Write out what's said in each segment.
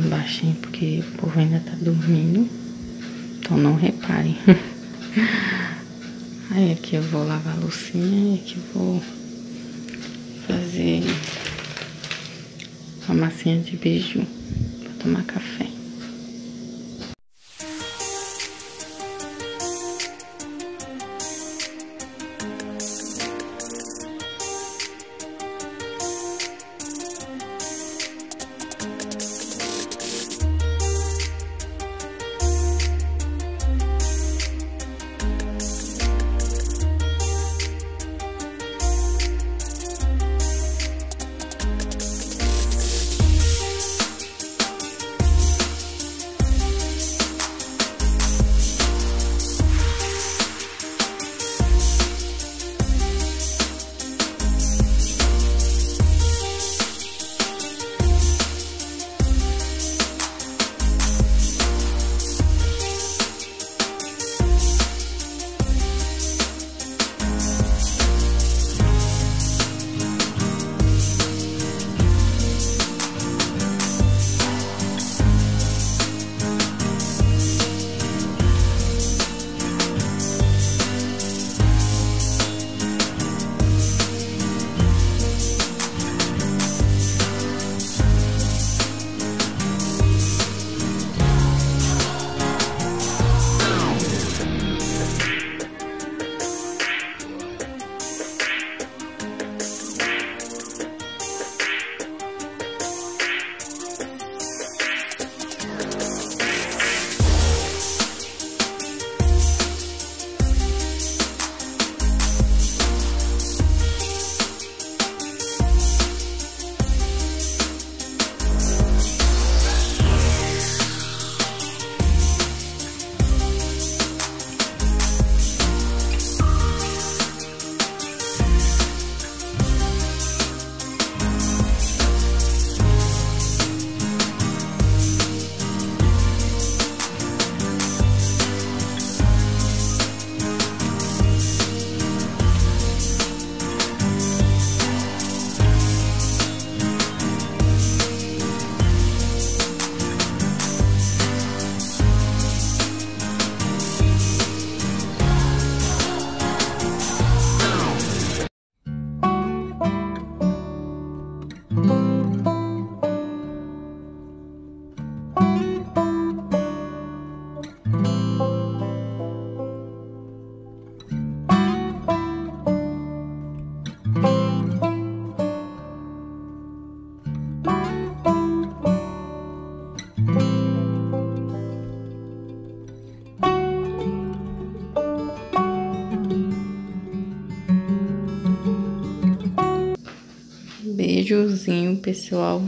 baixinho porque o povo ainda tá dormindo. Então não reparem. Aí aqui eu vou lavar a loucinha e aqui eu vou fazer uma massinha de beiju pra tomar café. Beijozinho, pessoal.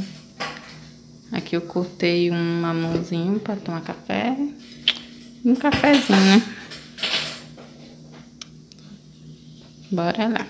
Aqui eu cortei um mamãozinho para tomar café. Um cafezinho, né? Bora lá.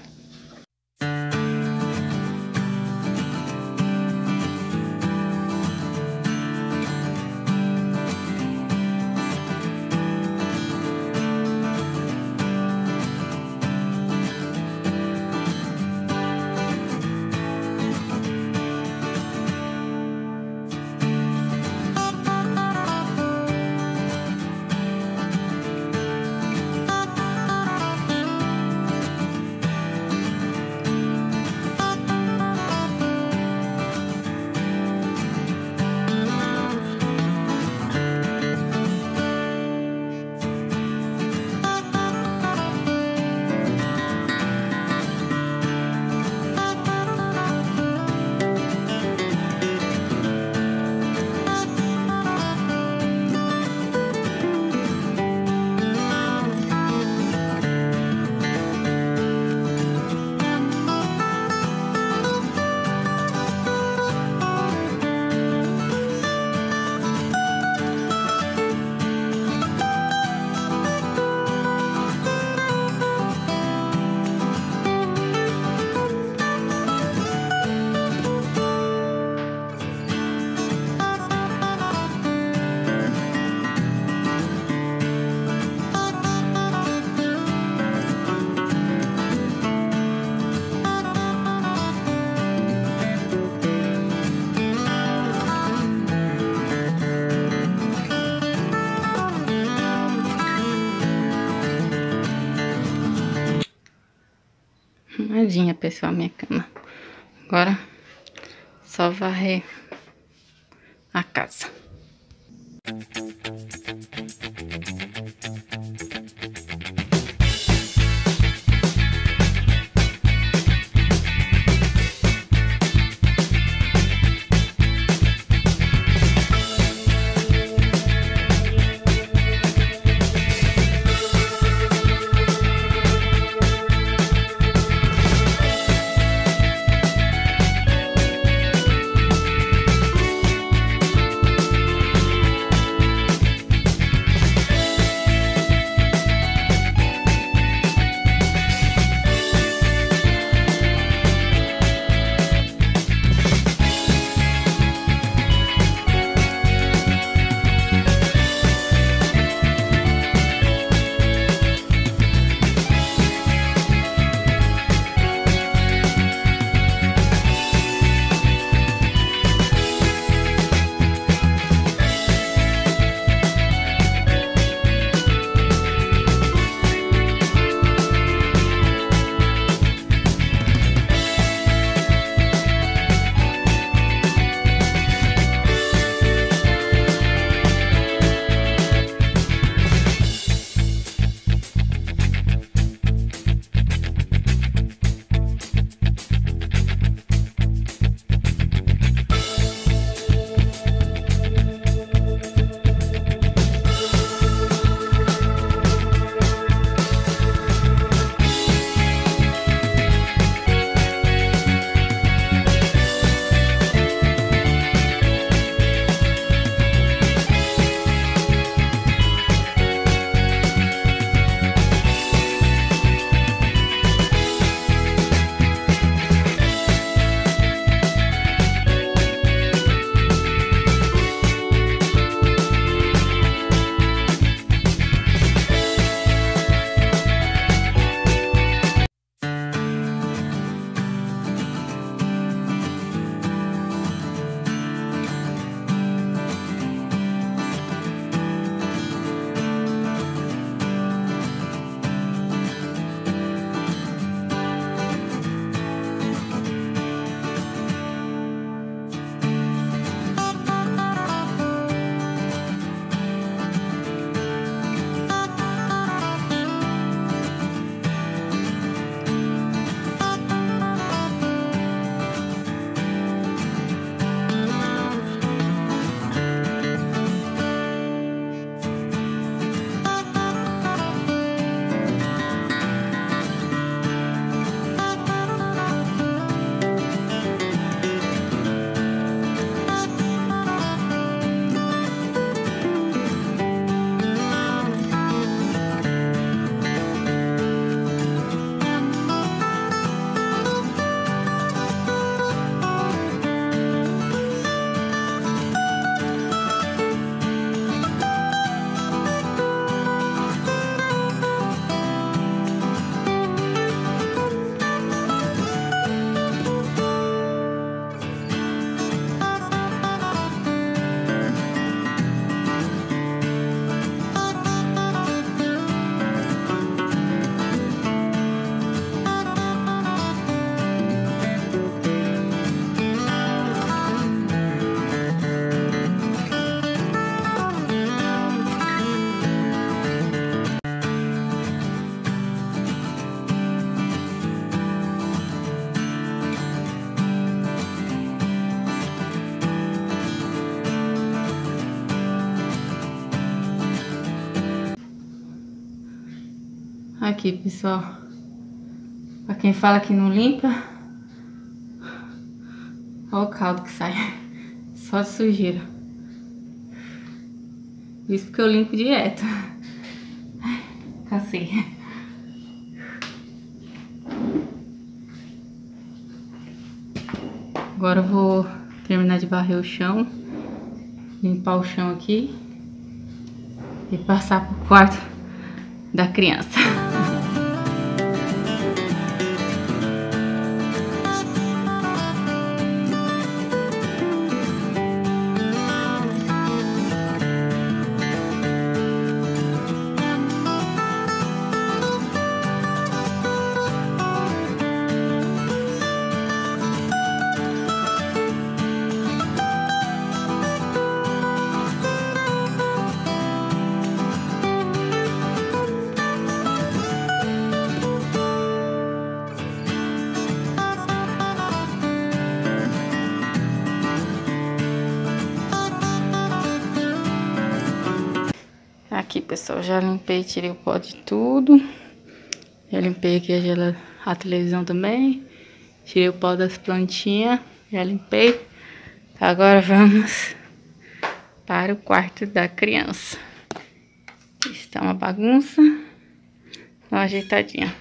arrumadinha, pessoal, minha cama. Agora, só varrer a casa. Aqui, pessoal, pra quem fala que não limpa, olha o caldo que sai, só de sujeira. Isso porque eu limpo direto. Ai, cansei. Agora eu vou terminar de varrer o chão, limpar o chão aqui e passar pro quarto da criança. Aqui, pessoal, já limpei, tirei o pó de tudo. Já limpei aqui a televisão também. Tirei o pó das plantinhas. Já limpei. Agora vamos para o quarto da criança. Aqui está uma bagunça. Dá uma ajeitadinha.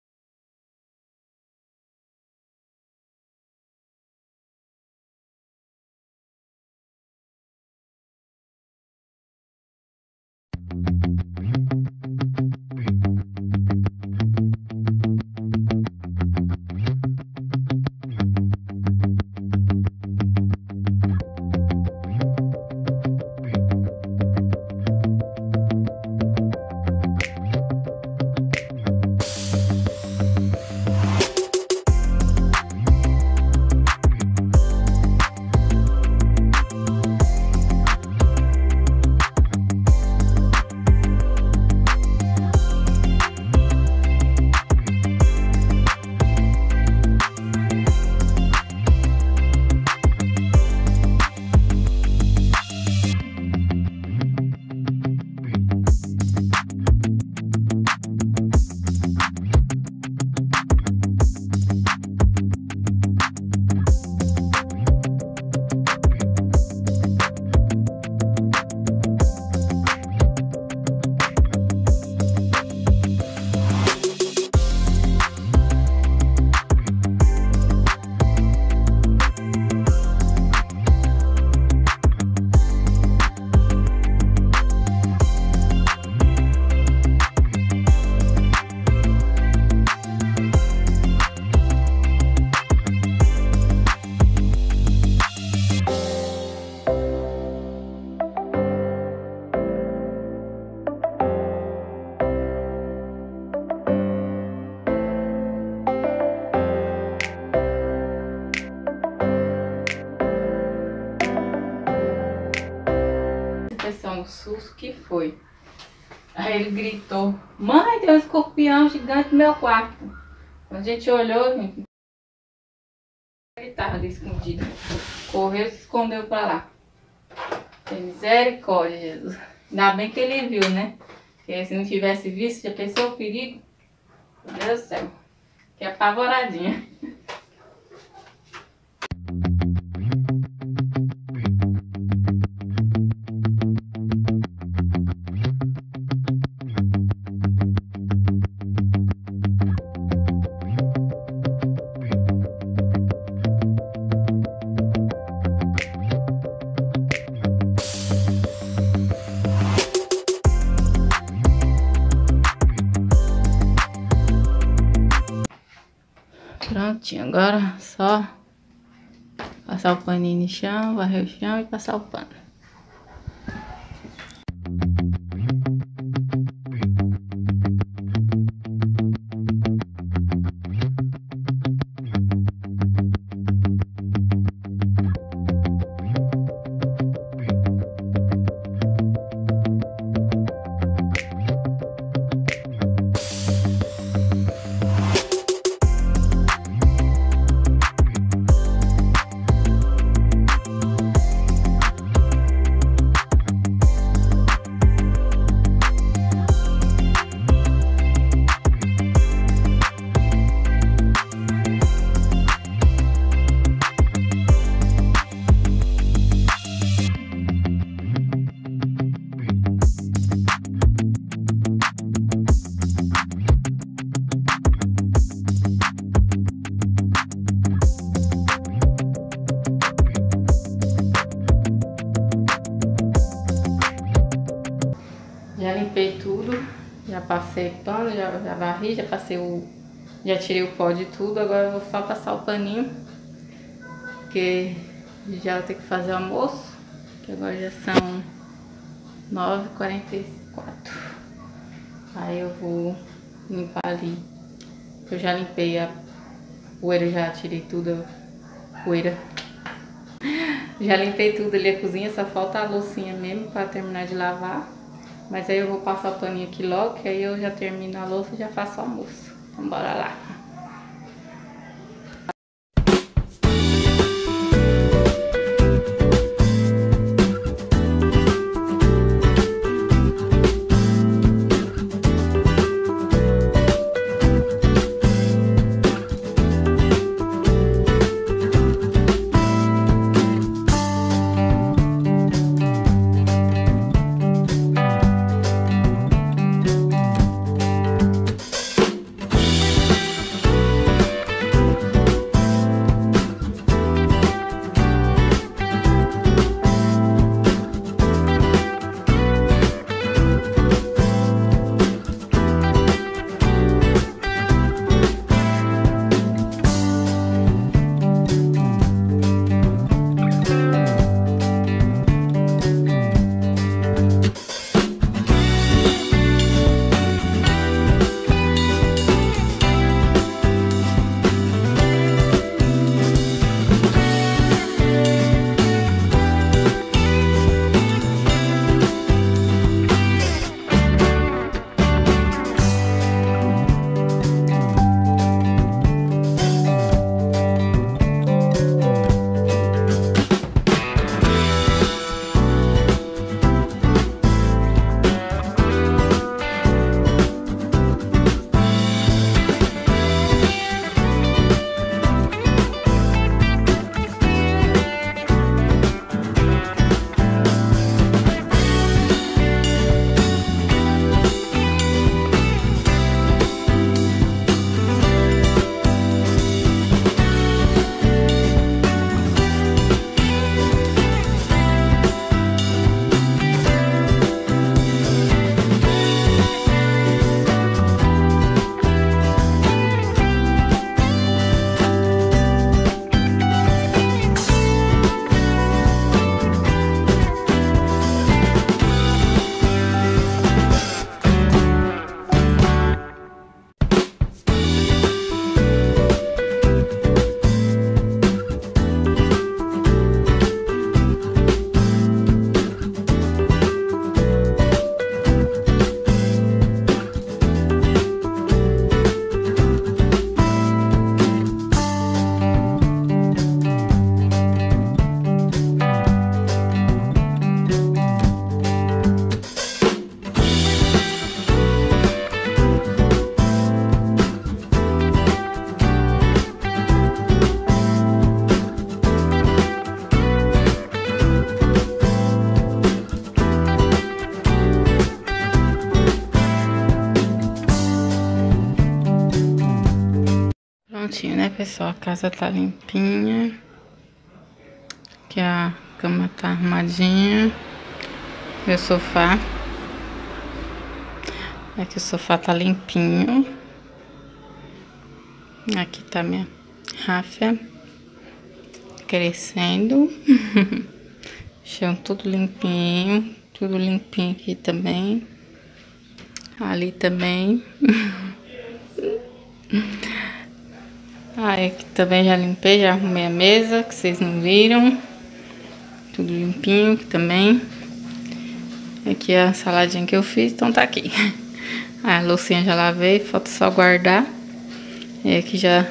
Um susto que foi. Aí ele gritou: mãe, tem um escorpião gigante no meu quarto. Quando a gente olhou, ele estava ali escondido. Correu e se escondeu pra lá. Tem misericórdia, Jesus. Ainda bem que ele viu, né? Porque se não tivesse visto, já pensou o perigo? Meu Deus do céu. Que apavoradinha. Prontinho, agora só passar o paninho no chão, varrer o chão e passar o pano. Já limpei tudo, já passei pano, já varri, já passei já tirei o pó de tudo. Agora eu vou só passar o paninho, porque já vou ter que fazer o almoço, que agora já são 9h44. Aí eu vou limpar ali. Eu já limpei a poeira, já tirei tudo a poeira. Já limpei tudo ali a cozinha, só falta a loucinha mesmo para terminar de lavar. Mas aí eu vou passar o paninho aqui logo, que aí eu já termino a louça e já faço o almoço. Então bora lá. minutinhos, né, pessoal? A casa tá limpinha. Aqui a cama tá arrumadinha. Meu sofá. Aqui o sofá tá limpinho. Aqui tá minha ráfia crescendo. Chão tudo limpinho. Tudo limpinho aqui também. Ali também. Aqui também já limpei, já arrumei a mesa, que vocês não viram. Tudo limpinho aqui também. Aqui a saladinha que eu fiz, então tá aqui. A loucinha já lavei, falta só guardar. E aqui já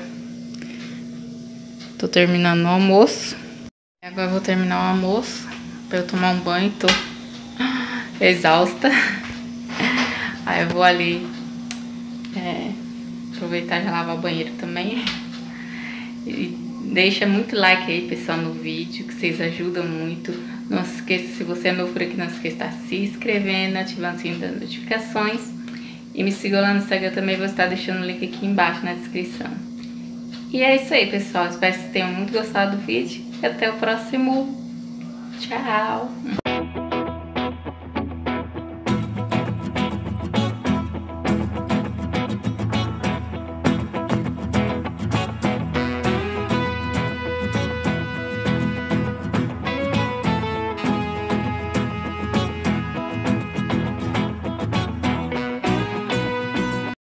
tô terminando o almoço. Agora eu vou terminar o almoço pra eu tomar um banho, tô exausta. Aí eu vou ali aproveitar e já lavar o banheiro também. E deixa muito like aí, pessoal, no vídeo, que vocês ajudam muito. Não se esqueça, se você é novo por aqui, não se esqueça de estar se inscrevendo, ativando o sininho das notificações. E me siga lá no Instagram também, vou estar deixando o link aqui embaixo na descrição. E é isso aí, pessoal. Espero que vocês tenham muito gostado do vídeo. E até o próximo. Tchau!